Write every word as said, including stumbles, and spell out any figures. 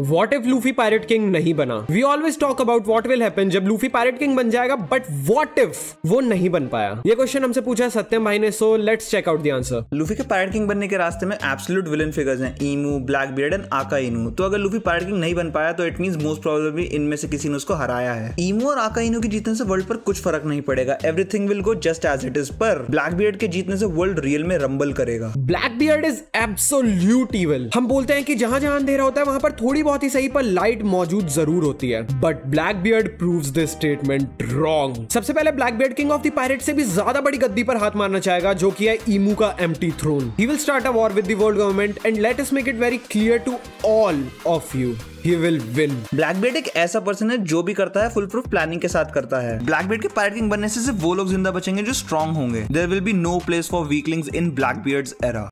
What if Luffy pirate king नहीं बना? We always talk about what will happen जब Luffy pirate king बन जाएगा, बट व्हाट इफ वो नहीं बन पाया? ये क्वेश्चन हमसे पूछा सत्यम भाई ने, so let's check out the answer. Luffy के पायरेट किंग बनने के रास्ते में एब्सोल्यूट विलन फिगर्स हैं, ईमू, ब्लैक बियर्ड एंड आका इनू। तो अगर लूफी पायरेट किंग नहीं बन पाया तो इट मींस मोस्ट प्रोबेबली इनमें से किसी ने उसको हराया है। ईमू और आका इनू के जीतने से वर्ल्ड पर कुछ फर्क नहीं पड़ेगा, everything will go just as it is. पर ब्लैक बियर्ड के जीतने से वर्ल्ड रियल में रंबल करेगा। Blackbeard is absolute evil. हम बोलते हैं कि जहां जहां अंधेरा होता है वहां पर थोड़ी बहुत ही सही पर लाइट मौजूद जरूर होती है, but Blackbeard proves this statement wrong. सबसे पहले Blackbeard king of the pirate से भी ज्यादा बड़ी गद्दी पर हाथ मारना चाहेगा, जो कि है ईमू का empty throne. He will start a war with the world government and let us make it very clear to all of you, he will win। Blackbeard एक ऐसा पर्सन है जो भी करता है फुल प्रूफ प्लानिंग के साथ करता है। ब्लैक बियर्ड के पायरेट किंग बनने से सिर्फ वो लोग जिंदा बचेंगे जो स्ट्रांग होंगे। There will be no place for weaklings in Blackbeard's era.